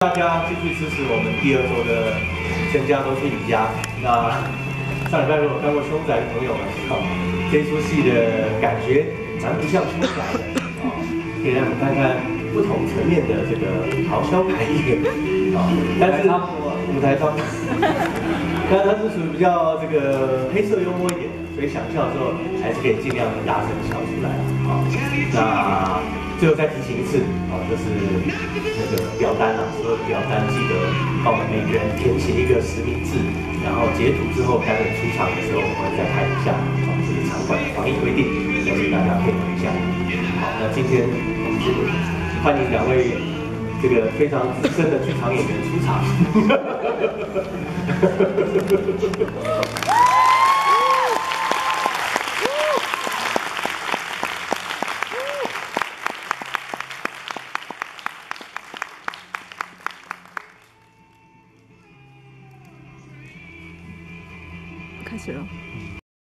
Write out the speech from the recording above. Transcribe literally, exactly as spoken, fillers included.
大家继续支持我们第二周的全家都是赢家。那上礼拜如果看过《凶宅》的朋友们，哦，这出戏的感觉蛮不像凶宅的啊，可以让我们看看不同层面的这个咆哮排演啊。但是舞台差不多，但它是属于比较这个黑色幽默一点的，所以想笑的时候还是可以尽量的大声笑出来啊。那最后再提醒一次啊，就是那个表单啊，所有的表单记得帮我们每个人填写一个实名制，然后截图之后，待会出场的时候我们会再看一下啊，这是场馆的防疫规定，要请大家配合一下。好，那今天我们就欢迎两位这个非常资深的剧场演员出场。 开始了。